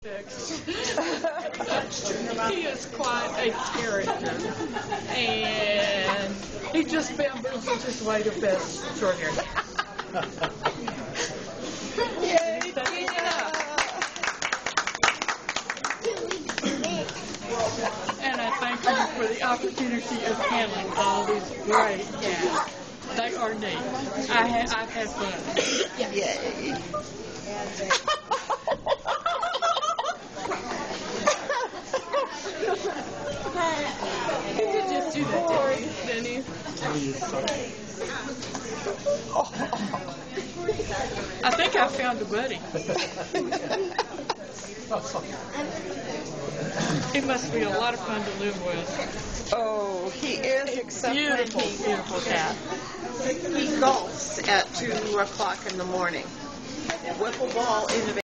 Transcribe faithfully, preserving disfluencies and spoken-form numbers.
He is quite a character, and he just bamboozles his way to best short hair. Yay, Tica! And I thank you for the opportunity of handling all these great cats. They are neat. I ha I've had fun. Yay. He could just do that, didn't he? I think I found a buddy. He must be a lot of fun to live with. Oh, he is, except Beautiful, when he, beautiful cat. he golfs at two o'clock in the morning. Whipple ball in the